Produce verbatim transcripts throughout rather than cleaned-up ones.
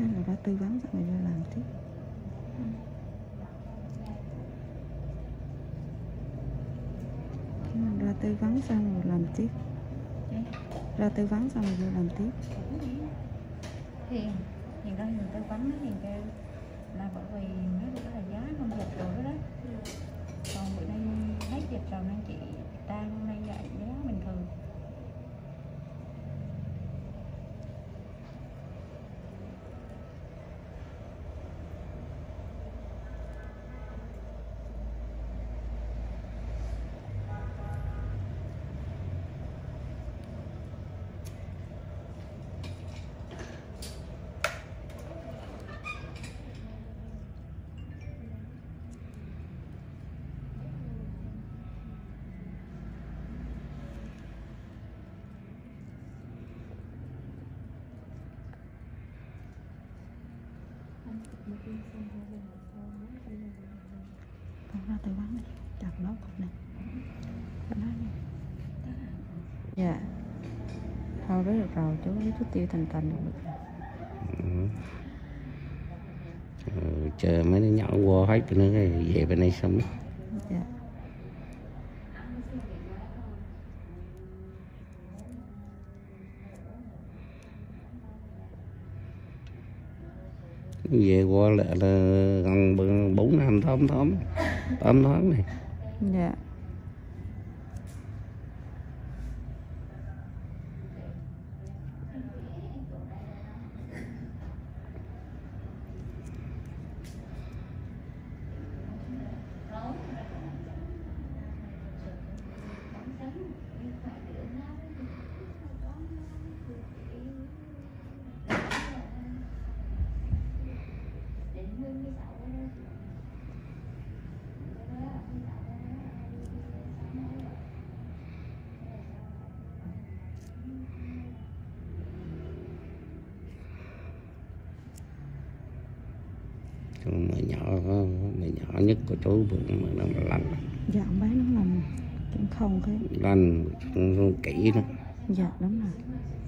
người ta tư vấn xong rồi vô làm tiếp. Ra tư vấn xong rồi làm tiếp. Ra tư vấn xong rồi vô làm tiếp. Thì hiện ra mình tư vấn thì kêu là bởi vì nếu được là giá không dịch rồi đó. Còn bữa nay hết dịch rồi nên chị đang hôm nay lại giá bình thường. Con ra tư vấn đi, chặt nó cục này. Nó nha. Dạ. Thôi đó được rồi, chú lấy thuốc tiêu thành thành được rồi. Ừ. Ừ, chờ mấy đứa nhỏ qua hết nữa về bên đây xong. Dạ. Về qua lại là gần bốn năm tám tháng tám tháng này. Dạ. Mày nhỏ mày nhỏ nhất của chú vừa mà nó lành. Dạ ông bé nó làm cũng không cái Lành kỹ đó. dạ đúng rồi.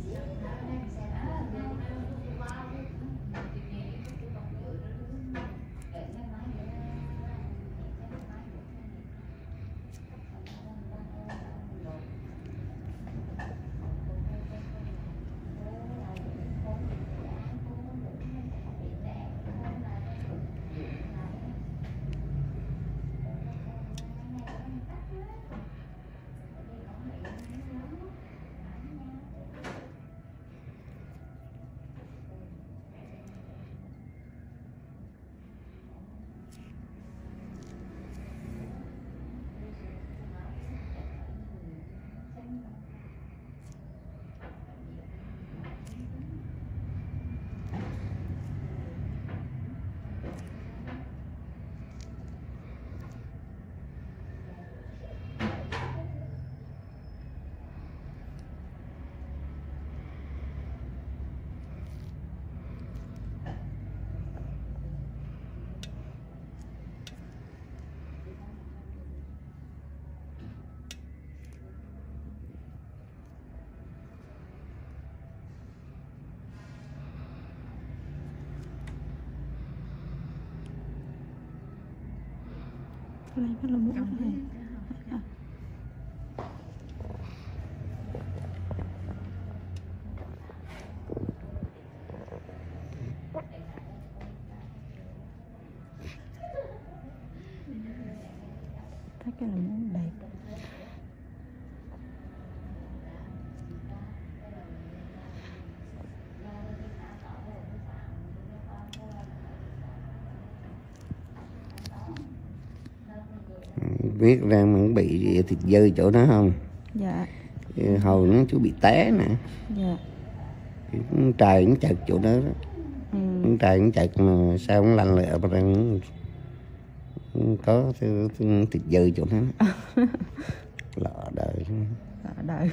Cái này rất là mũi này. À. Thấy cái là mũi đẹp. Biết ra mà bị thịt dơ chỗ đó không? Dạ. Hồi nó chú bị té nè. Dạ. Trời nó chật chỗ đó đó. Ừ. Trời nó chật mà sao nó lăn lại mà đang có thịt dơ chỗ đó. Lọ đời. Lọ đời.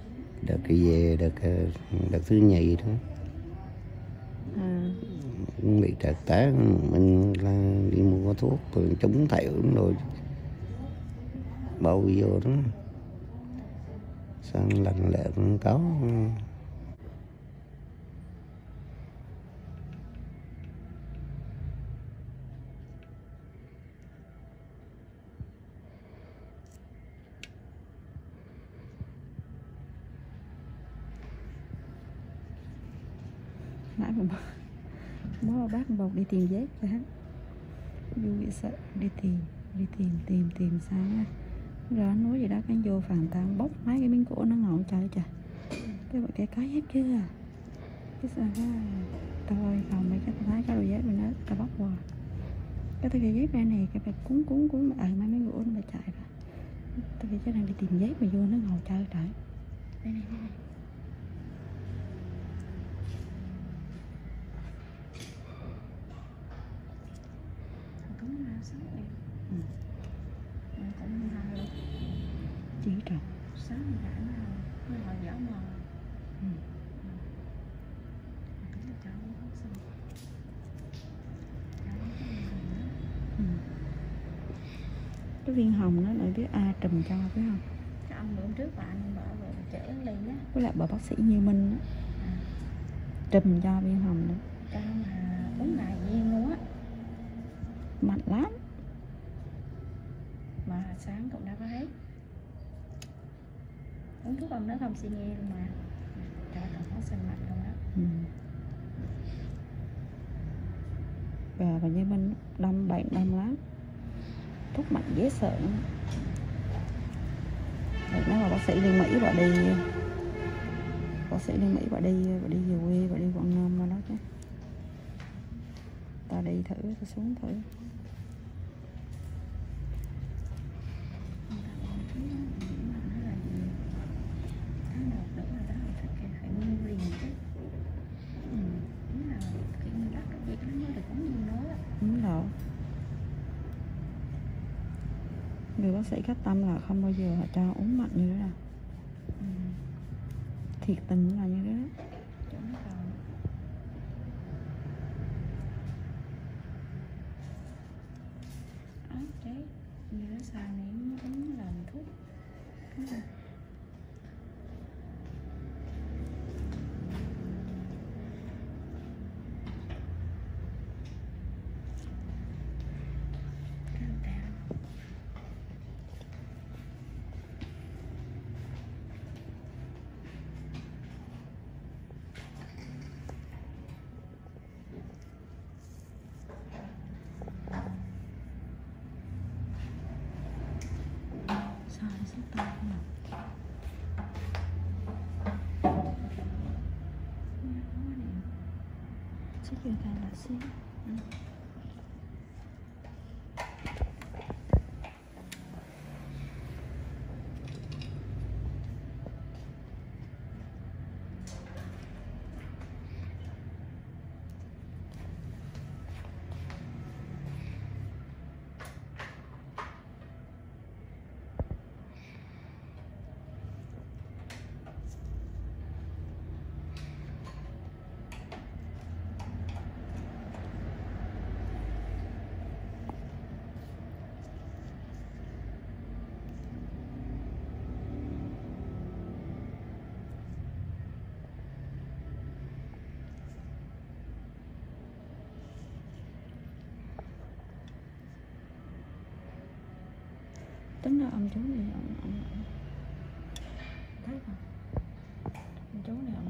Đợt cái về đợt, đợt thứ nhì đó. À. bị trật té mình là đi mua thuốc rồi trúng thẹo rồi bầu vô đó sang lành lẹ cũng có. Nãy mà bố bác bọc đi tìm dép cho hết, vui sợ đi tìm đi tìm tìm tìm sao á, rồi anh nói gì đó cái vô phàn tao bóc mấy cái miếng gỗ nó ngọn trời trời cái cái cái hết chưa cái sao đó tôi phòng mấy cái thái cái đồ dép rồi nó tao bóc qua cái tôi cái dép ra này cái phải cuốn cuốn cuốn mà mấy miếng gỗ nó mà chạy rồi tôi phải đang đi tìm dép mà vô nó ngồi trời trời đây này đây này. Ừ. Cũng hay luôn. Chỉ trồng Sáng mình đã nào hơi hồi dở mờ. ừ. Cái là cháu không xong. Cháu không có gì nữa. Ừ. Cái viên hồng nó lại biết A trùm cho phải không? Cái ông bữa trước bạn bảo về chở ly á. Với lại bà bác sĩ Như Minh á, À, trùm cho viên hồng nữa cho mà uống ngày viên luôn á. mạnh lắm. Mà sáng cũng đã có hết. Uống thuốc ông đó không suy nghĩ luôn mà. Cho tổng hóa sinh mạnh luôn á. Ừ. Bà và Như Minh đâm bệnh đâm lắm, thuốc mạnh dễ sợ lắm. Rồi nó là bác sĩ đi Mỹ bà đi bác sĩ đi Mỹ bà đi bà đi về quê bà đi Quảng Nam mà đó chứ ta đi thử ta xuống thử. Đúng rồi, người bác sĩ cách tâm là không bao giờ họ cho uống mạnh như thế nào. Ừ. Thiệt tình là như thế đó. Chỗ nó còn áo cháy như nó xài này nó cũng làm thuốc. Đúng rồi. Sao nó sẽ to không? Sẽ chưa càng là xíu. Ừ. Tính ra ông chú này ông, ông, ông thấy không? Ông chú này